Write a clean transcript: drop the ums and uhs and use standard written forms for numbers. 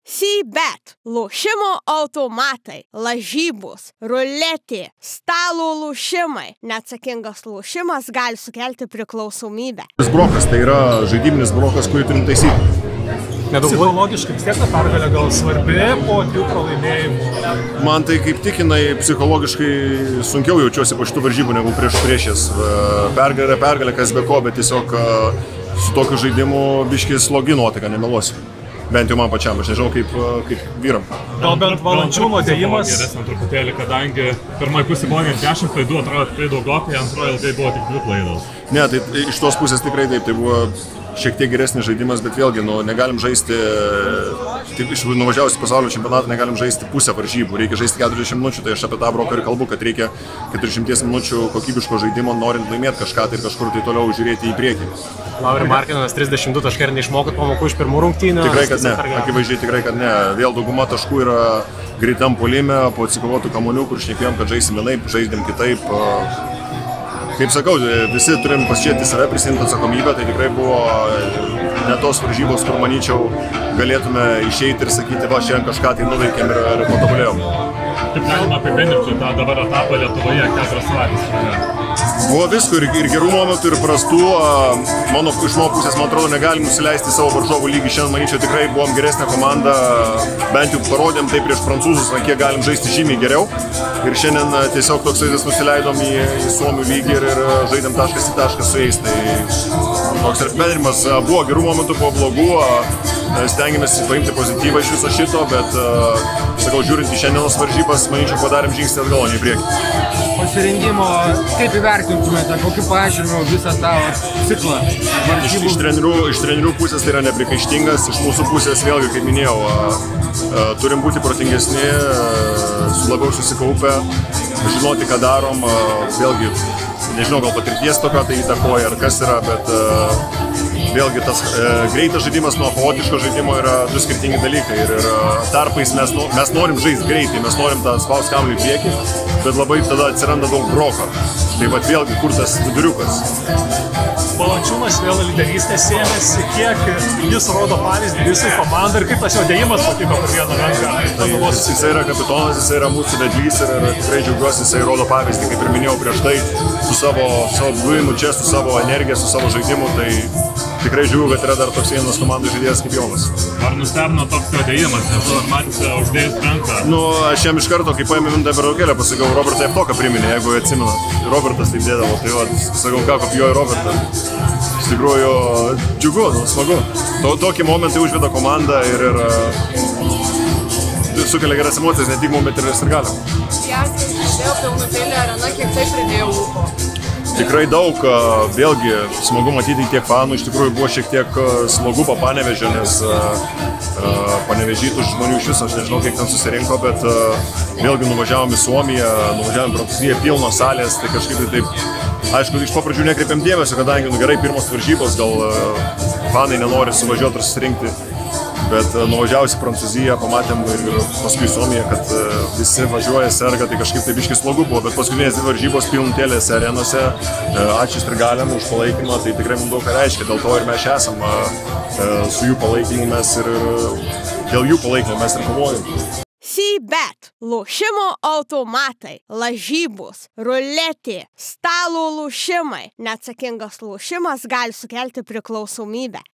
Sybet – lošimo automatai, lažybos, ruletė, stalo lošimai. Neatsakingas lošimas gali sukelti priklausomybę. Brokas tai yra žaidybinis brokas, kurį turim taisyti. Psichologiškai vis tiek ta pergalė gal svarbi po 2 pralaimėjimų. Man tai kaip tik jinai psichologiškai sunkiau jaučiuosi po šitų varžybų negu prieš. Pergalė kas be ko, bet tiesiog su tokiu žaidimu biškį slogi nuotaika, nemeluosiu. Bent jau man pačiam, aš nežinau kaip vyram. Gal bent Valančiūno dėjimas? Geresnė truputėlį, kadangi pirmoji pusė buvo 10 klaidų, atrodo tikrai daugokai, antroji ilgai buvo tik 2 klaidos. Ne, tai iš tos pusės tikrai taip, tai buvo šiek tiek geresnis žaidimas, bet vėlgi, negalim žaisti, taip iš nuvažiavus į pasaulio čempionatą negalim žaisti pusę varžybų, reikia žaisti 40 minučių, tai aš apie tą broką ir kalbu, kad reikia 40 minučių kokybiško žaidimo, norint laimėti kažką tai ir kažkur tai toliau žiūrėti į priekį. Lauri Markinanas 32 taškai ir neišmokot pamokų iš pirmų rungtynių? Tikrai, kad ne, akivaizdžiai tikrai, kad ne. Vėl dauguma taškų yra greitam puolime, po atsikovotų kamuolių, kur šnekėjom, kad žaisim vienaip, žaidėm kitaip. Kaip sakau, visi turim pasižiūrėti save, prisimti atsakomybę, tai tikrai buvo ne tos varžybos, kur manyčiau galėtume išeiti ir sakyti, va, šiandien kažką tai nuveikėm ir patobulėjom. Taip galima apibendrinti tą dabar etapą Lietuvoje 4 savaitės. Buvo visko ir gerų momentų, ir prastų. Iš mano pusės, man atrodo, negalim nusileisti savo varžovų lygį. Šiandien, manyčiau, tikrai buvom geresnė komanda, bent jau parodėm tai prieš prancūzus, kiek galim žaisti žymiai geriau. Ir šiandien tiesiog toks žaidas nusileidom į Suomių lygį ir žaidėm taškas į tašką su jais. Tai toks apibendrinimas, buvo gerų momentų, buvo blogų. Stengiamės paimti pozityvą iš viso šito, bet, sakau, žiūrint į šiandienos varžybas, manyčiau, padarėm žingsnį atgal, į priekį. Pasirengimo, kaip įvertintumėte, kokiu pažiūriu visą tą ciklą? Iš trenerių pusės tai yra neprikaištingas, iš mūsų pusės vėlgi, kaip minėjau, turim būti protingesni, labiau susikaupę, žinoti, ką darom, vėlgi, nežinau, gal patirties tokio tai įtakoja ar kas yra, bet vėlgi tas greitas žaidimas nuo chaotiško žaidimo yra du skirtingi dalykai ir tarpais mes norim žaisti greitai, mes norim tą spaust kamuolį į priekį, bet labai tada atsiranda daug broko. Tai vat vėlgi, kur tas viduriukas. Valančiūnas vėl lyderystės ėmėsi, kiek jis rodo pavyzdį visai komandai ir kaip tas jo dėjimas patiko per vieną ranką. Jis yra kapitonas, jis yra mūsų vedlys ir tikrai džiaugiuosi, jisai rodo pavyzdį, kaip ir minėjau prieš tai, su savo buvimu čia, su savo energija, su savo žaidimu, tai tikrai džiaugiu, kad yra dar toks vienas komandų žaidėjas kaip Jonas. Ar nustebino toks jo dėjimas, nes ar matėte uždėjus ranką? Aš jam iš karto, kai paėmė mintą pertraukėlę, pasakau, Robertą Jeftoką priminė, jeigu atsimena. Robertas taip dėdavo, tai sakau, ką kopijuoja Robertą. Iš tikrųjų, džiugu, smagu. Tokie momentai užveda komandą ir sukelia geras emocijas, ne tik mum, bet ir sirgaliam. Jasas išdėjo pilnutėlį areną, kiek tai pridėjo ūpo? Tikrai daug, vėlgi smagu matyti tiek fanų, iš tikrųjų buvo šiek tiek slogu po Panevėžio, nes Panevėžytų žmonių iš viso, aš nežinau, kiek ten susirinko, bet vėlgi nuvažiavom į Suomiją, nuvažiavom į Prancūziją, pilnos salės, tai kažkaip tai taip, aišku, iš papradžių nekreipiam dėmesio, kadangi gerai pirmos varžybos, gal fanai nenori suvažiuoti ir susirinkti. Bet nuvažiavus į Prancūziją, pamatėm ir paskui Suomiją, kad visi važiuoja, serga, tai kažkaip tai biškis slogu buvo, bet paskutinės 2 varžybos pilnutėlėse arenose, ačiū sirgaliam už palaikymą, tai tikrai mums daug ką reiškia, dėl to ir mes čia esam, su jų palaikymu mes ir dėl jų palaikymo mes ir kovojam. Sybet – lošimo automatai, lažybos, ruletė, stalo lošimai. Neatsakingas lošimas gali sukelti priklausomybę.